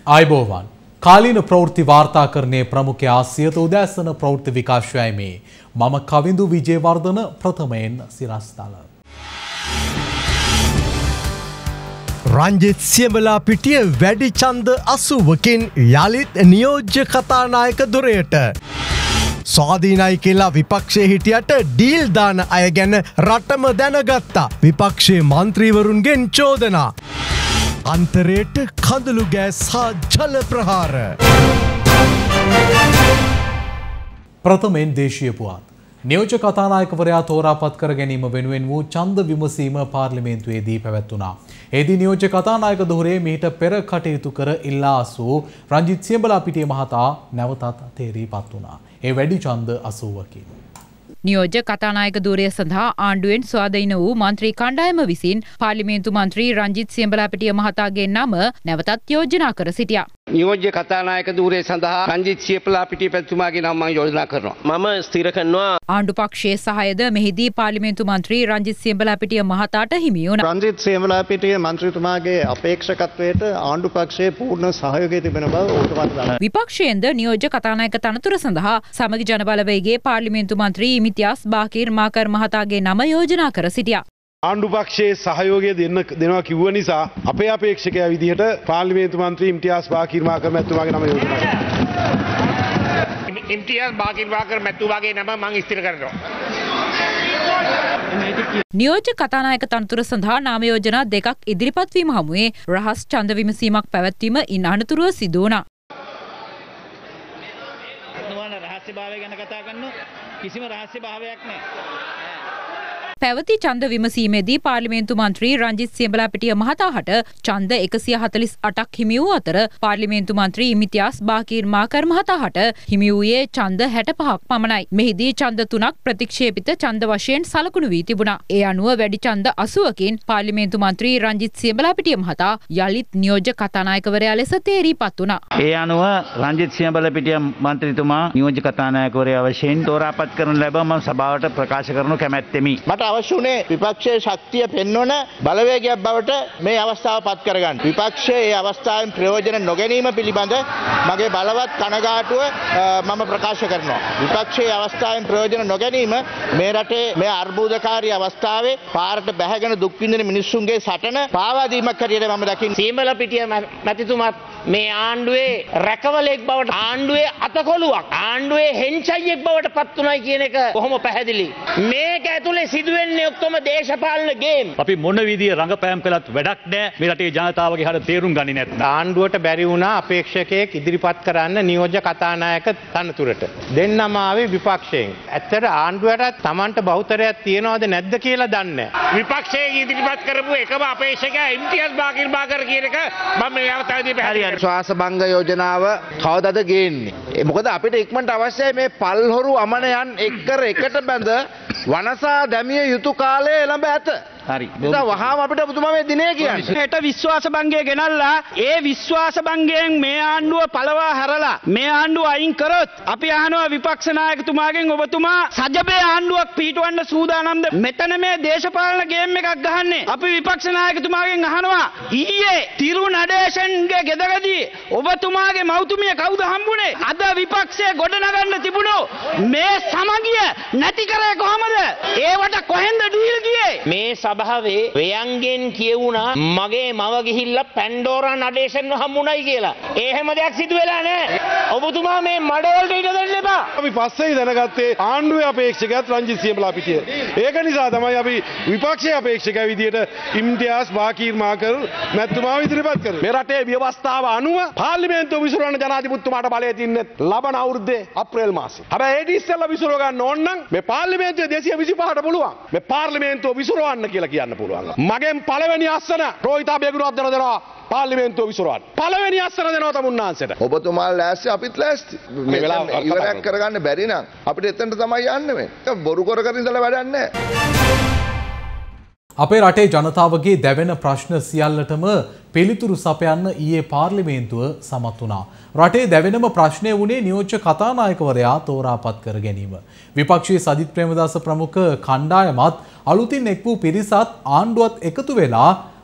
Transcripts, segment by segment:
ආයුබෝවන් කාලීන ප්‍රවෘත්ති වාර්තාකරණයේ ප්‍රමුඛයා සියත උදෑසන ප්‍රවෘත්ති විකාශයයි මේ මම කවිඳු විජේවර්ධන ප්‍රථමයෙන් සිරස්තල රංජිත් සියඹලාපිටිය වැඩි ඡන්ද 80කින් යලිත් නියෝජ්‍ය කතානායක දුරයට ස්වාධීනයි කියලා විපක්ෂයේ හිටියට ඩීල් දාන අය ගැන රටම දැනගත්තා විපක්ෂයේ මන්ත්‍රීවරුන්ගෙන් චෝදනා අන්තරයට කඳුළු ගෑස් හා ජල ප්‍රහාර ප්‍රථමයෙන් දේශීය පුවත් නියෝජ්‍ය කතානායකවරයා තෝරාපත් කර ගැනීම වෙනුවෙන් වූ ඡන්ද විමසීම පාර්ලිමේන්තුවේදී පැවැත්වුණා. එෙහිදී නියෝජ්‍ය කතානායක ධුරයේ මීට පෙර කටයුතු කර ඉල්ලා අසූ රංජිත් සියඹලාපිටිය මහතා නැවතත් තේරීපත් වුණා. ඒ වැඩි ඡන්ද 80කින්. නියෝජ්‍ය කතානායක ධුරය සඳහා ආණ්ඩුවෙන් ස්වාධීන වූ මන්ත්‍රී කණ්ඩායම විසින් පාර්ලිමේන්තු මන්ත්‍රී රංජිත් සියඹලාපිටිය මහතාගේ නම නැවතත් යෝජනා කර සිටියා. නියෝජ්‍ය කතානායක ධුරය සඳහා රංජිත් සියඹලාපිටිය පැතුමාගේ නම මම යෝජනා කරනවා. මම ස්ථිර කරනවා. ආණ්ඩු පක්ෂයේ සහායද මෙහිදී පාර්ලිමේන්තු මන්ත්‍රී රංජිත් සියඹලාපිටිය මහතාට හිමි වුණා. රංජිත් සියඹලාපිටිය මන්ත්‍රීතුමාගේ අපේක්ෂකත්වයට ආණ්ඩු පක්ෂයේ පූර්ණ සහයෝගය තිබෙන බව ඔහුට දන්වා. විපක්ෂයෙන්ද නියෝජ්‍ය කතානායක තනතුර සඳහා සමගි ජනබලවේගයේ පාර්ලිමේන්තු මන්ත්‍රී ඉමිතියාස් බාකිර් මාකර් මහතාගේ නම යෝජනා කර සිටියා. ආණ්ඩු පක්ෂයේ සහයෝගය දෙනවා කිව්ව නිසා අපේ අපේක්ෂකයා විදිහට පාර්ලිමේන්තු මන්ත්‍රී ඉම්තියාස් බාකිර් මාකර් මැතිතුමාගේ නම යෝජනා කරනවා. ඉම්තියාස් බාකිර් මාකර් මැතිතුමාගේ නම මම ස්ථිර කරනවා. නියෝජ්‍ය කතානායක තනතුර සඳහා නාම යෝජනා දෙකක් ඉදිරිපත් වීම හමුවේ රහස් ඡන්ද විමසීමක් පැවැත්වීම ඉන් අනතුරුව සිදු වුණා. රහස්‍යභාවය ගැන කතා කරනවා කිසිම රහස්‍යභාවයක් නැහැ. පැවති ඡන්ද විමසීමේදී පාර්ලිමේන්තු මන්ත්‍රී රංජිත් සියඹලාපිටිය මහතාට ඡන්ද 148ක් හිමි වූ අතර පාර්ලිමේන්තු මන්ත්‍රී ඉමිතියාස් බාකිර් මාකර් මහතාට හිමි වූයේ ඡන්ද 65ක් පමණයි. මෙහිදී ඡන්ද 3ක් ප්‍රතික්ෂේපිත ඡන්ද වශයෙන් සලකුණු වී තිබුණා. ඒ අනුව වැඩි ඡන්ද 80කින් පාර්ලිමේන්තු මන්ත්‍රී රංජිත් සියඹලාපිටිය මහතා යලිත් නියෝජ්‍ය කතානායකවරයා ලෙස තේරීපත් වුණා. ඒ අනුව රංජිත් සියඹලාපිටිය මන්ත්‍රීතුමා නියෝජ්‍ය කතානායකවරයා වශයෙන් තෝරාපත් කරන ලැබ මම සභාවට ප්‍රකාශ කරනු කැමැත්තෙමි. අවශ්‍ය වුණේ විපක්ෂයේ ශක්තිය පෙන්වන බලවේගයක් බවට මේ අවස්ථාව පත් කරගන්න. විපක්ෂයේ මේ අවස්ථාවෙන් ප්‍රයෝජන නොගැනීම පිළිබඳ මගේ බලවත් කනගාටුව මම ප්‍රකාශ කරනවා. විපක්ෂයේ අවස්ථාවෙන් ප්‍රයෝජන නොගැනීම මේ රටේ මේ අර්බුදකාරී අවස්ථාවේ පාරට බැහැගෙන දුක් විඳින මිනිස්සුන්ගේ සටන පාවා දීමක් හැටියට මම දකින්නේ. සියඹලාපිටිය මැතිතුමා මේ ආණ්ඩුවේ රැකවලෙක් බවට ආණ්ඩුවේ අතකොළුවක් ආණ්ඩුවේ හෙන්චයියෙක් බවට පත් වුණයි කියන එක කොහොම පැහැදිලි. මේක ඇතුලේ සිදුවෙන්නේ ඔක්කොම දේශපාලන ගේම්. අපි මොන විදිය රංගපෑම් කළත් වැඩක් නැහැ. මේ රටේ ජනතාවගේ හර තේරුම් ගන්නේ නැත්නම්. ආණ්ඩුවට බැරි වුණා අපේක්ෂකයෙක් ඉදිරිපත් කරන්න නියෝජ්‍ය කතානායක තනතුරට. දෙන්නම ආවේ විපක්ෂයෙන්. ඇත්තට ආණ්ඩුවට Tamanට බහුතරයක් තියනවද නැද්ද කියලා දන්නේ නැහැ. විපක්ෂයේ ඉදිරිපත් කරපු එකම අපේක්ෂකයා ඉම්තියාස් බාකිර් මාකර් කියන එක මම මේ අවස්ථාවේදී පැහැදිලි ශ්වාස භංග යෝජනාව කවදද ගේන්නේ? මොකද අපිට ඉක්මනට අවශ්‍යයි මේ පල්හොරු අමනයන් එකට බැඳ වනසා දැමිය යුතු කාලය එළඹ ඇත. හරි. නිසා වහාම අපිට පුදුම මේ දිනේ කියන්නේ. හෙට විශ්වාස භංගය ගෙනල්ලා ඒ විශ්වාස භංගයෙන් මේ ආණ්ඩුව පළවා හැරලා මේ ආණ්ඩුව අයින් කරොත් අපි අහනවා විපක්ෂ නායකතුමාගෙන් ඔබතුමා සජබේ ආණ්ඩුවක් පිටවන්න සූදානම්ද? මෙතන මේ දේශපාලන ගේම් එකක් ගහන්නේ. අපි විපක්ෂ නායකතුමාගෙන් අහනවා ඊයේ තිරු නඩේෂන්ගේ ගෙදරදී ඔබතුමාගේ මව්තුමිය කවුද හම්බුනේ? අද විපක්ෂයේ ගොඩනගන්න තිබුණෝ මේ සමගිය නැති කරේ කොහමද? ඒවට කොහෙන්ද ඩීල් ගියේ? මේ සභාවේ ව්‍යංගෙන් කියවුණා මගේ මව ගිහිල්ලා පැන්ඩෝරා නඩේෂන්ව හම්බුණයි කියලා. ඒ හැම දෙයක් සිදු වෙලා නැහැ. ඔබතුමා මේ මඩවලට ඉඩ දෙන්න එපා. අපි පස්සේ දැනගත්තේ ආණ්ඩුවේ අපේක්ෂකයාත් රංජිත් සියඹලාපිටිය. ඒක නිසා තමයි අපි විපක්ෂයේ අපේක්ෂකයා විදියට ඉම්තියාස් බාකිර් මාකර් මැතිතුමාව ඉදිරිපත් කරේ. මේ රටේ ව්‍යවස්ථාව අනුව පාර්ලිමේන්තුව විසිරවන්න ජනාධිපතිතුමාට බලය තින්නේ ලබන අවුරුද්දේ අප්‍රේල් මාසේ. හැබැයි ඒ ඉස්සෙල්ලා විසිරව ගන්න ඕන නම් මේ පාර්ලිමේන්තුවේ 225ට පුළුවන්. මේ පාර්ලිමේන්තුව විසිරවන්න කියලා කියන්න පුළුවන්. මගෙන් පළවෙනි අස්සන රෝහිතා බේගුරුවත් දෙනවා පාර්ලිමේන්තුව විසිරවන්න. පළවෙනි අස්සන දෙනවා තමුන්නාන්සේට. ඔබතුමාලා ලෑස්ති අපිත් ලෑස්ති. මේ ඉවරයක් කරගන්න බැරි නම් අපිට එතනට තමයි යන්න වෙන්නේ. බොරු කර කර ඉඳලා වැඩක් නැහැ. අපේ රටේ ජනතාවගේ දැවෙන ප්‍රශ්න සියල්ලටම පිළිතුරු සපයන්න ඊයේ පාර්ලිමේන්තුව සමත් වුණා. රටේ දැවෙනම ප්‍රශ්නය වුණේ නියෝජ්‍ය කතානායකවරයා තෝරාපත් කර ගැනීම. විපක්ෂයේ සජිත් ප්‍රේමදාස ප්‍රමුඛ කණ්ඩායමත් අලුතින් එක් වූ පිරිසත් ආණ්ඩුවත් එකතු වෙලා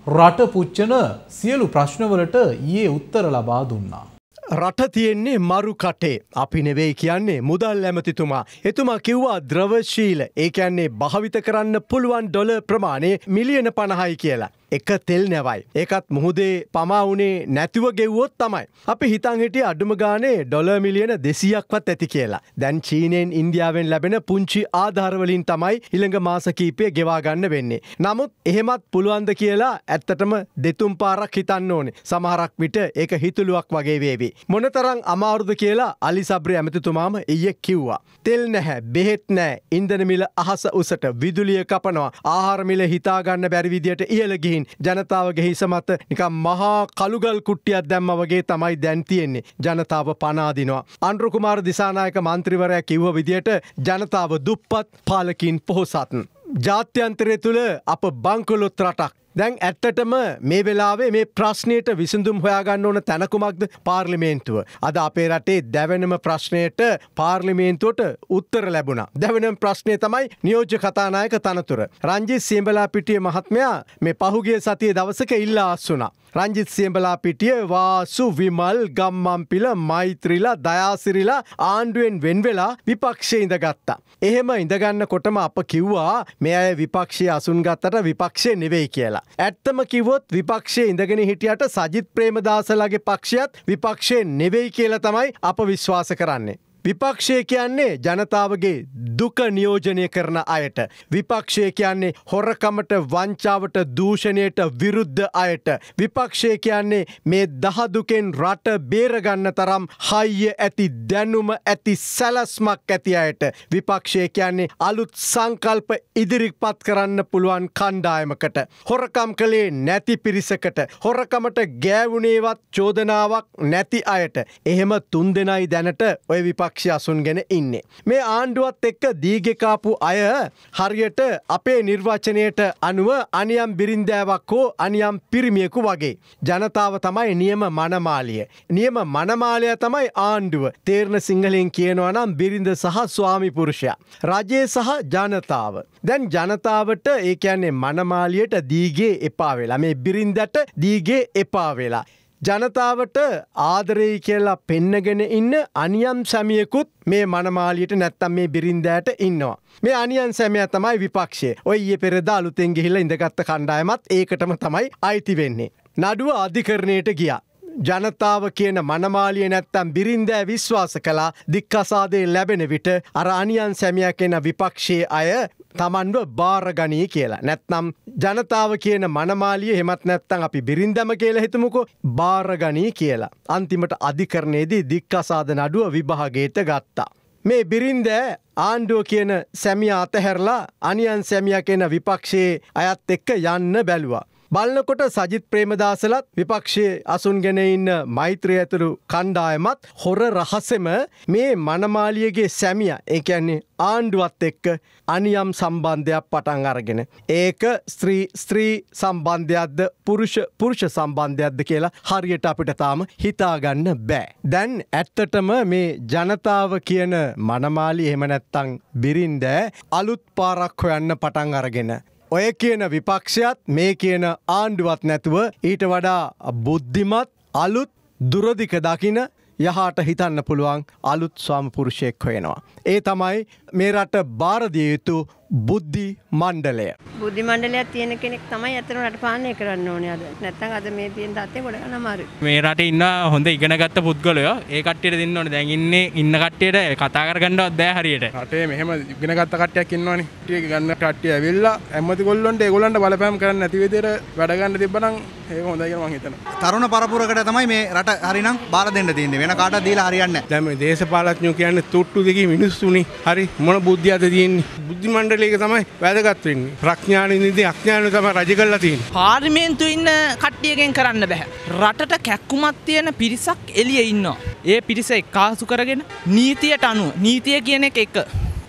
රට පුච්චන සියලු ප්‍රශ්නවලට ඊයේ උත්තර ලබා දුන්නා. රට තියෙන්නේ මරු කටේ. අපි නෙවෙයි කියන්නේ මුදල් ඇමතිතුමා. එතුමා කිව්වා ද්‍රවශීල. ඒ කියන්නේ භාවිත කරන්න පුළුවන් ඩොලර් ප්‍රමාණය මිලියන 50යි කියලා. එක තෙල් නැවයි. ඒකත් මුහුදේ පමා වුණේ නැතිව ගෙව්වොත් තමයි. අපි හිතන් හිටියේ අඩුම ගානේ ඩොලර් මිලියන 200ක්වත් ඇති කියලා. දැන් චීනෙන් ඉන්දියාවෙන් ලැබෙන පුංචි ආධාර වලින් තමයි ඊළඟ මාස කීපය ගෙවා ගන්න වෙන්නේ. නමුත් එහෙමත් පුළුවන්ද කියලා ඇත්තටම දෙතුන් පාරක් හිතන්න ඕනේ. සමහරක් විට ඒක හිතුලුවක් වගේ වේවි. මොනතරම් අමාරුද කියලා අලි සබ්රි ඇමතිතුමාම ඊයේ කිව්වා. තෙල් නැහැ, බෙහෙත් නැහැ, ඉන්ධන මිල අහස උසට, විදුලිය කපනවා, ආහාර මිල හිතා ගන්න බැරි විදියට ඉහළ ගිහින් ජනතාවගේ හිස මත නිකම් මහා කළුගල් කුට්ටියක් දැම්ම වගේ තමයි දැන් තියෙන්නේ. ජනතාව පණ අදිනවා. අනුර කුමාර දිසානායක මන්ත්‍රීවරයා කිව්ව විදියට ජනතාව දුප්පත්, පාලකින් පොහොසත්. ජාත්‍යන්තරය තුළ අප බංකොලොත් රටක්. දැන් ඇත්තටම මේ වෙලාවේ මේ ප්‍රශ්නයට විසඳුම් හොයාගන්න ඕන තැන කුමක්ද? පාර්ලිමේන්තුව. අද අපේ රටේ දැවෙනම ප්‍රශ්නයට පාර්ලිමේන්තුවට උත්තර ලැබුණා. දැවෙනම ප්‍රශ්නය තමයි නියෝජ්‍ය කතානායක තනතුර. රංජිත් සියඹලාපිටිය මහත්මයා මේ පහුගිය සතියේ දවසක ඉල්ලා අස්වුණා. රංජිත් සියඹලාපිටිය, වාසු, විමල්, ගම්මන්පිල, මෛත්‍රීලා, දයාසිරිලා ආණ්ඩුවෙන් වෙන් වෙලා විපක්ෂයේ ඉඳගත්තා. එහෙම ඉඳගන්නකොටම අප කිව්වා මේ අය විපක්ෂයේ අසුන් ගත්තට විපක්ෂය නෙවෙයි කියලා. ඇත්තම කිව්වොත් විපක්ෂයේ ඉඳගෙන හිටියට සජිත් ප්‍රේමදාසලාගේ පක්ෂයත් විපක්ෂයේ නෙවෙයි කියලා තමයි අප විශ්වාස කරන්නේ. විපක්ෂය කියන්නේ ජනතාවගේ දුක නියෝජනය කරන අයට. විපක්ෂය කියන්නේ හොරකමට, වංචාවට, දූෂණයට විරුද්ධ අයට. විපක්ෂය කියන්නේ මේ දහදුකෙන් රට බේරගන්න තරම් හයිය ඇති, දැනුම ඇති, සැලස්මක් ඇති අයට. විපක්ෂය කියන්නේ අලුත් සංකල්ප ඉදිරිපත් කරන්න පුළුවන් කණ්ඩායමකට. හොරකම් කළේ නැති පිරිසකට. හොරකමට ගෑවුණේවත් චෝදනාවක් නැති අයට. එහෙම 3 දෙනයි දැනට ඔය විපක්ෂය අසුන්ගෙන ඉන්නේ. මේ ආණ්ඩුවත් එක්ක දීගෙකාපු අය හරියට අපේ නිර්වචනයට අනුව අනියම් බිරින්දෑවක් හෝ අනියම් පිරිමියෙකු වගේ. ජනතාව තමයි නියම මනමාලිය. නියම මනමාලය තමයි ආණ්ඩුව. තේරණ සිංහලෙන් කියනවා නම් බිරිඳ සහ ස්වාමි පුරුෂයා. රජය සහ ජනතාව. දැන් ජනතාවට ඒ කියන්නේ මනමාලියට දීගේ එපා වෙලා. මේ බිරින්දට දීගේ එපා වෙලා. ජනතාවට ආදරෙයි කියලා පෙන්නගෙන ඉන්න අනියම් සැමියෙකුත් මේ මනමාලියට නැත්තම් මේ බිරින්දෑට ඉන්නවා. මේ අනියම් සැමියා තමයි විපක්ෂය. ඔය ඊයේ පෙරේදා අලුතෙන් ගිහිල්ලා ඉඳගත්ත කණ්ඩායමත් ඒකටම තමයි අයිති වෙන්නේ. නඩුව අධිකරණයට ගියා. ජනතාව කියන මනමාලිය නැත්තම් බිරින්දෑ විශ්වාස කළා දික්කසාදේ ලැබෙන විට අර අනියම් සැමියා කියන විපක්ෂයේ අය තමන්ව බාරගනී කියලා. නැත්නම් ජනතාව කියන මනමාලිය එහෙමත් නැත්නම් අපි බිරින්දම කියලා හිතමුකෝ බාරගනී කියලා. අන්තිමට අධිකරණයේදී දික්කසාද නඩුව විභාගයට ගත්තා. මේ බිරින්දෑ ආණ්ඩුව කියන සැමියා අතහැරලා අනියම් සැමියා කියන විපක්ෂයේ අයත් එක්ක යන්න බැලුවා. බලනකොට සජිත් ප්‍රේමදාසලත් විපක්ෂයේ අසුන්ගෙන ඉන්න මෛත්‍රිය ඇතුළු කණ්ඩායමත් හොර රහසෙම මේ මනමාලියගේ සැමියා ඒ කියන්නේ ආණ්ඩුවත් එක්ක අනියම් සම්බන්ධයක් පටන් අරගෙන ඒක ස්ත්‍රී සම්බන්ධයක්ද පුරුෂ සම්බන්ධයක්ද කියලා හරියට අපිට තාම හිතාගන්න බෑ. දැන් ඇත්තටම මේ ජනතාව කියන මනමාලිය එහෙම නැත්තම් බිරින්දෑ අලුත් පාරක් හොයන්න පටන් අරගෙන ඔය කියන විපක්ෂයත් මේ කියන ආණ්ඩුවත් නැතුව ඊට වඩා බුද්ධිමත් අලුත් දුරදික දකින යහට හිතන්න පුළුවන් අලුත් ස්වාමපුරුෂයෙක් හොයනවා. ඒ තමයි මේ රට බාරදිය යුතු බුද්ධි මණ්ඩලය. බුද්ධි මණ්ඩලයක් තියෙන කෙනෙක් තමයි අතන රට පාලනය කරන්න ඕනේ අද. නැත්නම් අද මේ තියෙන තත්ත්වය ගොඩ ගන්න අමාරුයි. මේ රටේ ඉන්න හොඳ ඉගෙනගත්ත පුද්ගලයෝ ඒ කට්ටියට දෙන්න ඕනේ. දැන් ඉන්න කට්ටියට කතා කරගන්නවත් බෑ හරියට. රටේ මෙහෙම ඉගෙනගත්ත කට්ටියක් ඉන්නවනේ. ටික ගන්න කට්ටිය ඇවිල්ලා ඇමති ගොල්ලොන්ට ඒගොල්ලන්ට බලපෑම් කරන්න නැති විදිහට වැඩ ගන්න තිබ්බනම් ඒක හොඳයි කියලා මම හිතනවා. තරුණ පරපුරකට තමයි මේ රට හරිනම් බාර දෙන්න තියෙන්නේ. වෙන කාටවත් දීලා හරියන්නේ නැහැ. දැන් මේ දේශපාලඥයෝ කියන්නේ තුට්ටු දෙකේ මිනිස්සුනේ. හරි මොන බුද්ධියද තියෙන්නේ? බුද්ධි මණ්ඩලයක තමයි වැදගත් වෙන්නේ. ප්‍රඥානින්දී අඥානෙ තමයි රජ කරලා තියෙන්නේ. පාර්ලිමේන්තුවේ ඉන්න කට්ටියගෙන් කරන්න බෑ. රටට කැක්කුමක් තියෙන පිරිසක් එළියේ ඉන්නවා. ඒ පිරිස එක්කාසු කරගෙන නීතියට අනුව නීතිය කියන එක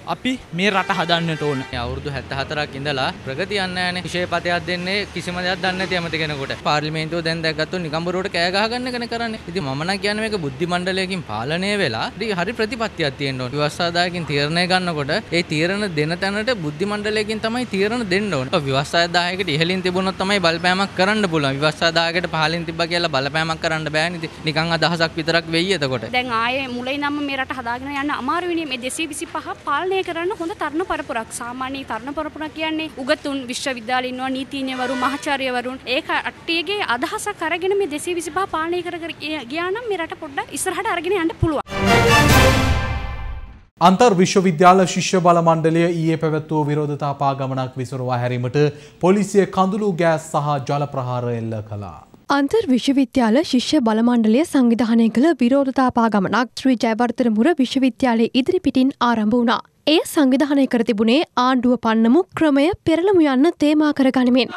අපි මේ රට හදන්නට ඕන. අවුරුදු 74ක් ඉඳලා ප්‍රගතිය යන්නේ නැහැ නේ. විශේෂපතයක් දෙන්නේ කිසිම දෙයක් දන්නේ නැති ඇමති කෙනෙකුට. පාර්ලිමේන්තුව දැන් දැක්කත්තු නිකම්බරුවට කෑ ගහගන්න එකනේ කරන්නේ. ඉතින් මම නම් කියන්නේ මේක බුද්ධි මණ්ඩලයකින් පාලනය වෙලා හරි ප්‍රතිපත්තියක් තියෙන්න ඕන. විවස්සාදායකින් තීරණය ගන්නකොට ඒ තීරණ දෙන තැනට බුද්ධි මණ්ඩලයකින් තමයි තීරණ දෙන්න ඕන. විවස්සාදායකට ඉහළින් තිබුණොත් තමයි බලපෑමක් කරන්න පුළුවන්. විවස්සාදායකට පහළින් තිබ්බා කියලා බලපෑමක් කරන්න බෑනේ. නිකන් අදහසක් විතරක් වෙයි එතකොට. දැන් ආයේ මුලින් නම් මේ රට හදාගෙන යන්න අමාරු වෙන්නේ. මේ 225 පාලනය කරන්න හොඳ තරුණ පරපුරක්. සාමාන්‍ය තරුණ පරපුරක් කියන්නේ උගතුන් විශ්වවිද්‍යාල ඉන්නවා, නීතිඥවරු, මහාචාර්යවරුන්. ඒ කට්ටියගේ අදහසක් අරගෙන මේ 225 පාලනය කර ගියා නම් මේ රට පොඩ්ඩක් ඉස්සරහට අරගෙන යන්න පුළුවන්. අන්තර් විශ්වවිද්‍යාල ශිෂ්‍ය බල මණ්ඩලය ඊයේ පැවැත්වූ විරෝධතා පාගමනක් විසුරුවා හැරීමට පොලිසිය කඳුළු ගෑස් සහ ජල ප්‍රහාර එල්ල කළා. අන්තර් විශ්වවිද්‍යාල ශිෂ්‍ය බල මණ්ඩලය සංවිධානය කළ විරෝධතා පාගමනක් ශ්‍රී ජයවර්ධන මුර විශ්වවිද්‍යාලයේ ඉදිරිපිටින් ආරම්භ වුණා. එය සංවිධානය කර තිබුණේ ආණ්ඩුව පන්නමු ක්‍රමය පෙරළමු යන්න තේමා කර ගනිමින්.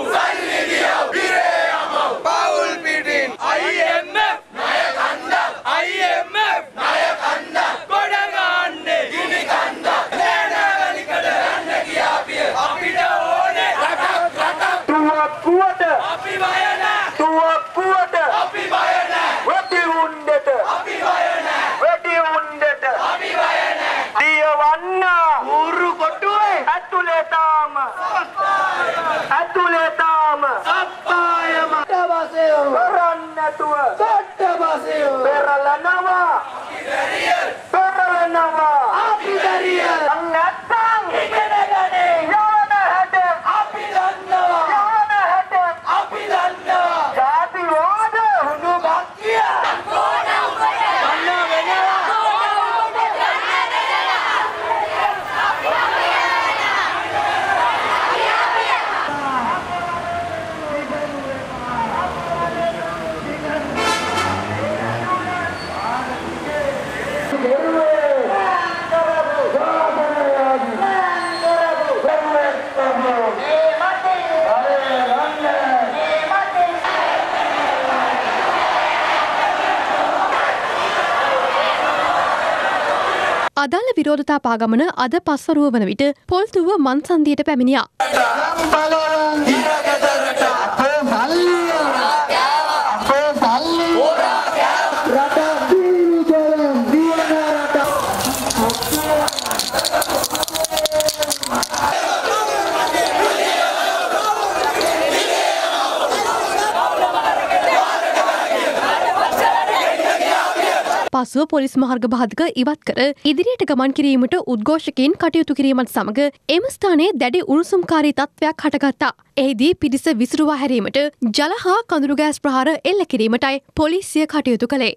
අදාළ විරෝධතා පාගමන අද පස්වරුව වන විට පොල්තුව මන්සන්දියට පැමිණියා. පසුව පොලිස් මාර්ග බාධක ඉවත් කර ඉදිරියට ගමන් කිරීමට උද්ඝෝෂකයින් කටයුතු කිරීමත් සමග එම ස්ථානයේ දැඩි උණුසුම්කාරී තත්ත්වයක් හටගත්තා. එහිදී පිරිස විසිරුවා හැරීමට ජල හා කඳුළු ගෑස් ප්‍රහාර එල්ල කිරීමටයි පොලිසිය කටයුතු කළේ.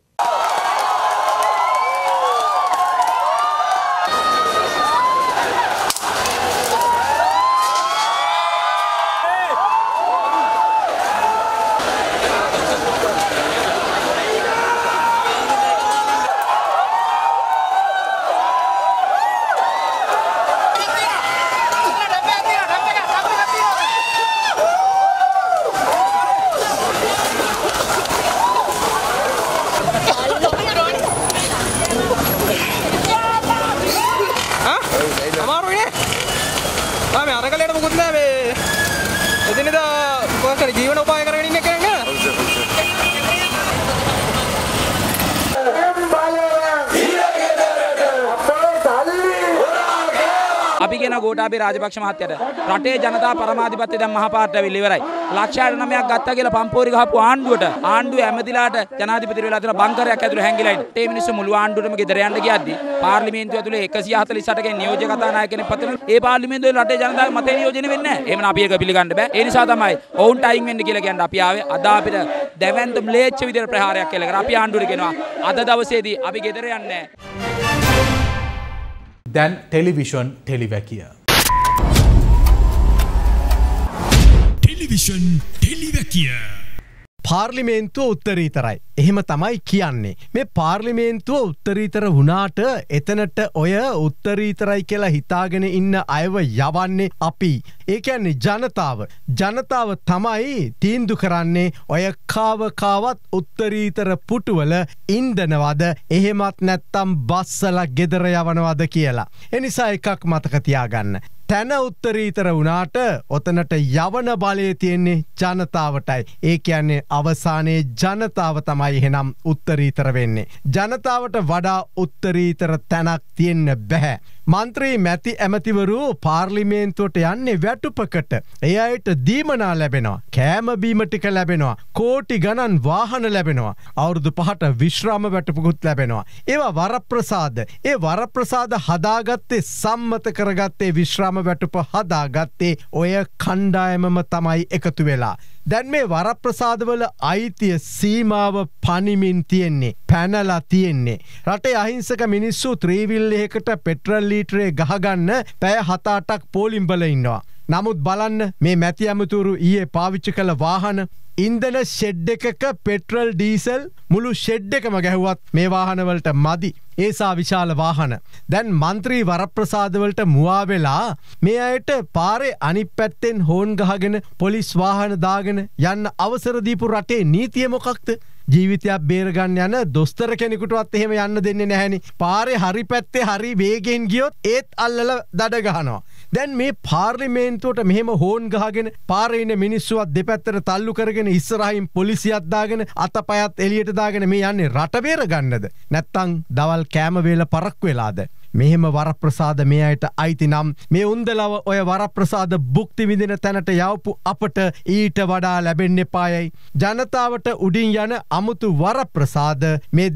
අපි කියන ගෝඨාභය රාජපක්ෂ මහත්තයට රටේ ජනතා පරමාධිපත්‍ය දැන් මහපාරට ඇවිල්ලා ඉවරයි. ලක්ෂ 9ක් ගත්තා කියලා පම්පෝරි ගහපු ආණ්ඩුවට ආණ්ඩුවේ ඇමතිලාට ජනාධිපති වෙලා තියෙන බංකරයක් ඇතුළේ හැංගිලා ඉන්න. ඒ මිනිස්සු මුළු ආණ්ඩුවටම ගෙදර යන්න ගියද්දි පාර්ලිමේන්තුව ඇතුළේ 148 ගෙන් නියෝජ්‍ය කතානායක කෙනෙක් පත් වෙනවා. ඒ පාර්ලිමේන්තුවේ රටේ ජනතාවගේ මතය නියෝජනය වෙන්නේ නැහැ. එහෙමනම් අපි ඒක පිළිගන්න බෑ. ඒ නිසා තමයි ඔවුන්ට අයින් වෙන්න කියලා කියන්නේ අපි ආවේ. අද අපිට දැවැන්ත ම්ලේච්ඡ විදියට ප්‍රහාරයක් කියලා කරා. අපි ආණ්ඩුවට කියනවා අද දවසේදී අපි ගෙදර යන්නේ නැහැ. දැන් ටෙලිවිෂන් ටෙලිවැකිය. ටෙලිවිෂන් ටෙලිවැකිය. පාර්ලිමේන්තුව උත්තරීතරයි. එහෙම තමයි කියන්නේ. මේ පාර්ලිමේන්තුව උත්තරීතර වුණාට එතනට ඔය උත්තරීතරයි කියලා හිතාගෙන ඉන්න අයව යවන්නේ අපි. ඒ කියන්නේ ජනතාව. ජනතාව තමයි තීන්දුව කරන්නේ ඔය කාවත් උත්තරීතර පුටුවල ඉන්දනවද එහෙමත් නැත්තම් බස්සලා ගෙදර යවනවද කියලා. එනිසා එකක් මතක තියාගන්න. තැන උත්තරීතර වුණාට ඔතනට යවන බලය තියෙන්නේ ජනතාවටයි. ඒ කියන්නේ අවසානයේ ජනතාව තමයි එහෙනම් උත්තරීතර වෙන්නේ. ජනතාවට වඩා උත්තරීතර තැනක් තියෙන්න බැහැ. මන්ත්‍රී මැති ඇමතිවරු පාර්ලිමේන්තුවට යන්නේ වැටුපකට. ඒ අයට දීමනා ලැබෙනවා. කෑම බීම ටික ලැබෙනවා. කෝටි ගණන් වාහන ලැබෙනවා. අවුරුදු 5ට විශ්‍රාම වැටුපකුත් ලැබෙනවා. ඒවා වරප්‍රසාද. ඒ වරප්‍රසාද හදාගත්තේ සම්මත කරගත්තේ විශ්‍රාම වැටුප හදාගත්තේ ඔය කණ්ඩායමම තමයි එකතු වෙලා. දැන් මේ වරප්‍රසාදවල අයිතිය සීමාව පනිමින් තියෙන්නේ. පැනලා තියෙන්නේ. රටේ අහිංසක මිනිස්සු ත්‍රීවිල්ලයකට පෙට්‍රල් ලීටරේ ගහගන්න පැය 7-8ක් පෝලිම්බල ඉන්නවා. නමුත් බලන්න මේ මැති ඇමතුරු ඊයේ පාවිච්චි කළ වාහන ඉන්දන ෂෙඩ් එකක පෙට්‍රල් ඩීසල් මුළු ෂෙඩ් එකම ගැහුවත් මේ වාහනවලට මදි. ඒසා විශාල වාහන. දැන් මන්ත්‍රී වරප්‍රසාදවලට මුවා වෙලා මේ අයට පාරේ අනිත් පැත්තෙන් හෝන් ගහගෙන පොලිස් වාහන දාගෙන යන්න අවසර දීපු රටේ නීතිය මොකක්ද? ජීවිතයක් බේරගන්න යන දොස්තර කෙනෙකුටවත් එහෙම යන්න දෙන්නේ නැහැනේ. පාරේ හරි පැත්තේ හරි වේගෙන් ගියොත් ඒත් අල්ලලා දඩ ගහනවා. දැන් මේ පාර්ලිමේන්තුවට මෙහෙම හෝන් ගහගෙන පාරේ ඉන්න මිනිස්සුවත් දෙපැත්තට තල්ලු කරගෙන ඉස්සරහින් පොලිසියක් දාගෙන අතපයත් එළියට දාගෙන මේ යන්නේ රට බේරගන්නද? නැත්තම් දවල් කෑම වේල පරක්කු වෙලාද? මෙහෙම වරප්‍රසාද මේ අයට අයිති නම් මේ උන්දලව ඔය වරප්‍රසාද භුක්ති විඳින තැනට යවපු අපට ඊට වඩා ලැබෙන්න එපායයි. ජනතාවට උඩින් යන අමුතු වරප්‍රසාද මේ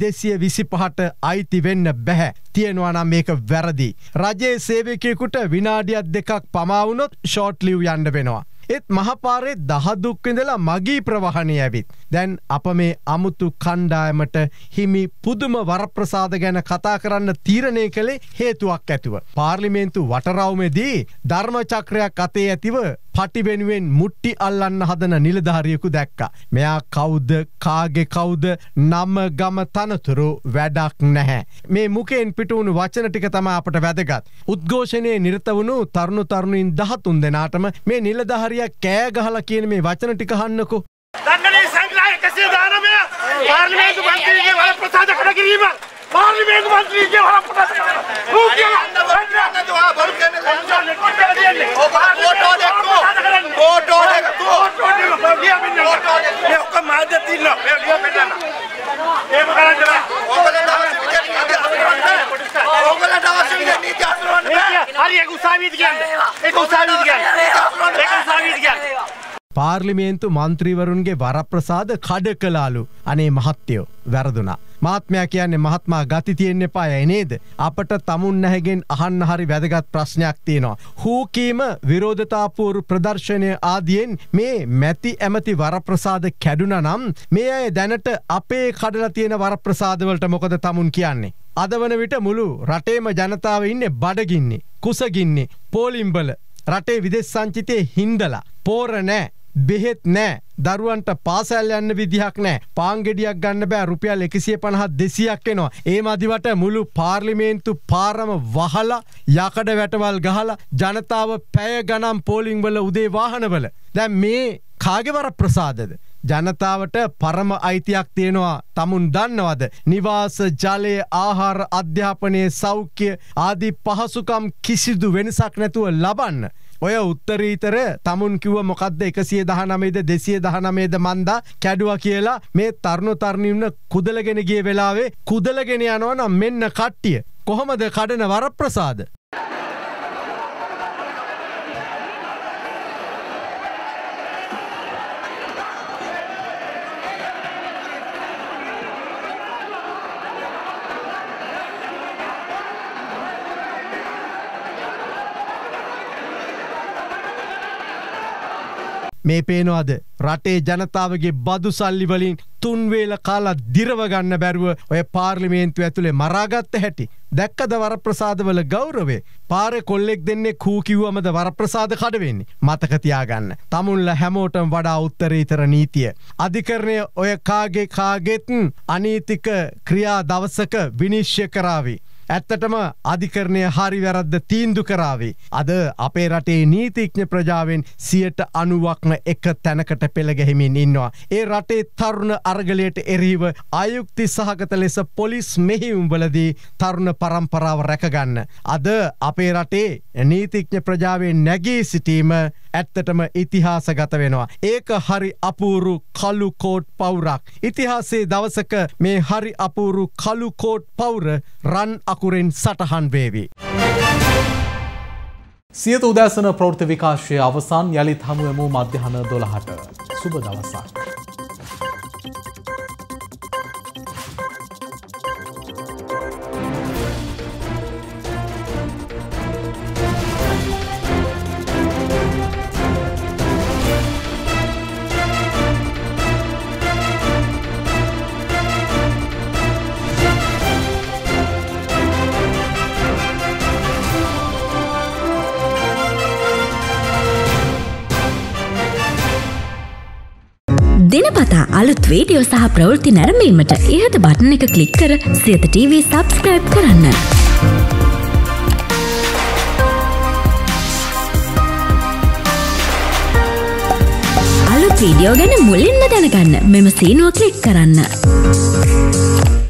225ට අයිති වෙන්න බැහැ. තියෙනවා නම් මේක වැරදි. රජයේ සේවකයෙකුට විනාඩියක් දෙකක් පමා වුණොත් ෂෝට් ලිව් යන්න වෙනවා. ඒත් මහපාරේ දහදුක් විඳලා මගී ප්‍රවාහණය ඇවිත්. දැන් අප මේ අමුතු කණ්ඩායමට හිමි පුදුම වරප්‍රසාද ගැන කතා කරන්න තීරණය කළේ හේතුවක් ඇතුව. පාර්ලිමේන්තු වටරවුමේදී ධර්ම චක්‍රයක් අතේ ඇතිව පටි වෙනුවෙන් මුට්ටි අල්ලන්න හදන නිලධාරියෙකු දැක්කා. මෙයා කවුද කාගේ කවුද නම ගම තනතුරු වැඩක් නැහැ. මේ මුකෙන් පිටුණු වචන ටික තමයි අපට වැදගත්. උද්ඝෝෂණයේ නිරත වුණු තරුණ තරුණීන් 13 දෙනාටම මේ නිලධාරියා කෑ ගහලා කියන මේ වචන ටික අහන්නකෝ. දන්නනේ සංග්‍රහය 119 පාර්ලිමේන්තු මන්ත්‍රීගේ වරප්‍රසාද කඩ කිරීම පාර්ලිමේන්තු මන්ත්‍රීගේ වරප්‍රසාද පාර්ලිමේන්තු මන්ත්‍රීවරුන්ගේ වරප්‍රසාද කඩ කළාලු. අනේ මහත්තයෝ වැරදුනා. මහත්මයා කියන්නේ මහත්මා ගති තියෙන්න එපායයි නේද? අපට තමුන් නැහැගෙන් අහන්න හරි වැදගත් ප්‍රශ්නයක් තියෙනවා. හූකීම විරෝධතාපූර්ව ප්‍රදර්ශනය ආදියෙන් මේ මැති ඇමති වරප්‍රසාද කැඩුනා නම් මේ අය දැනට අපේ කඩලා තියෙන වරප්‍රසාද වලට මොකද තමුන් කියන්නේ? අද වන විට මුළු රටේම ජනතාව ඉන්නේ බඩගින්නේ, කුසගින්නේ, පෝලිම්බල, රටේ විදේශ සංචිතයේ හින්දලා, පෝර නැහැ, බෙහෙත් නැහැ, දරුවන්ට පාසල් යන්න විදිහක් නැහැ, පාන් ගෙඩියක් ගන්න බෑ, රුපියල් 150 200ක් එනවා. ඒ මදිවට මුළු පාර්ලිමේන්තු පාරම වහලා යකඩ වැටවල් ගහලා ජනතාව පැය ගණන් පෝලිං වල උදේ වාහනවල. දැන් මේ කාගේ වරප්‍රසාදද? ජනතාවට පරම අයිතියක් තියෙනවා. තමුන් දන්නවද? නිවාස, ජලය, ආහාර, අධ්‍යාපනය, සෞඛ්‍ය ආදී පහසුකම් කිසිදු වෙනසක් නැතුව ලබන්න. ඔය උත්තරීතර තමුන් කිව්ව මොකද්ද 119ද 219ද මන්දා කැඩුවා කියලා මේ තරුණ තරුණියන් කුදලගෙන ගිය වෙලාවේ කුදලගෙන යනවා නම් මෙන්න කට්ටිය. කොහමද කඩන වරප්‍රසාද? මේ පේනවාද රටේ ජනතාවගේ බදු සල්ලි වලින් 3 වේල කාලා දිරව ගන්න බැරුව ඔය පාර්ලිමේන්තුව ඇතුලේ මරාගත්ත හැටි දැක්කද වරප්‍රසාදවල ගෞරවය පාරේ කොල්ලෙක් දෙන්නේ කූ කිව්වමද වරප්‍රසාද කඩ වෙන්නේ මතක තියාගන්න තමුන්ලා හැමෝටම වඩා උත්තරීතර නීතිය අධිකරණය ඔය කාගෙත් අනීතික ක්‍රියා දවසක විනිශ්චය කරાવી ඇත්තටම අධිකරණය හරි වැරද්ද තීන්දුව කරાવી අද අපේ රටේ නීතිඥ ප්‍රජාවෙන් 90%ක්ම එක තැනකට පෙළ ගැහිමින් ඉන්නවා ඒ රටේ තරුණ අරගලයට එරෙහිව ආයුක්ති සහගත ලෙස පොලිස් මෙහෙයුම්වලදී තරුණ පරම්පරාව රැකගන්න අද අපේ රටේ නීතිඥ ප්‍රජාවෙන් නැගී සිටීම ඇත්තටම ඉතිහාසගත වෙනවා ඒක හරි අපූරු කළු කෝට් පවුරක් ඉතිහාසයේ දවසක මේ හරි අපූරු කළු කෝට් පවුර රන් අකුරෙන් සටහන් වේවි සියත උදෑසන ප්‍රවෘත්ති විකාශය අවසන් යළිත් හමුවෙමු මධ්‍යහන 12ට සුබ දවසක් දිනපතා අලුත් වීඩියෝ සහ ප්‍රවෘත්ති නැරඹීමට ඉහත බටන් එක ක්ලික් කර සියත TV සබ්ස්ක්‍රයිබ් කරන්න. අලුත් වීඩියෝ ගැන මුලින්ම දැනගන්න මෙම සීනුව ක්ලික් කරන්න.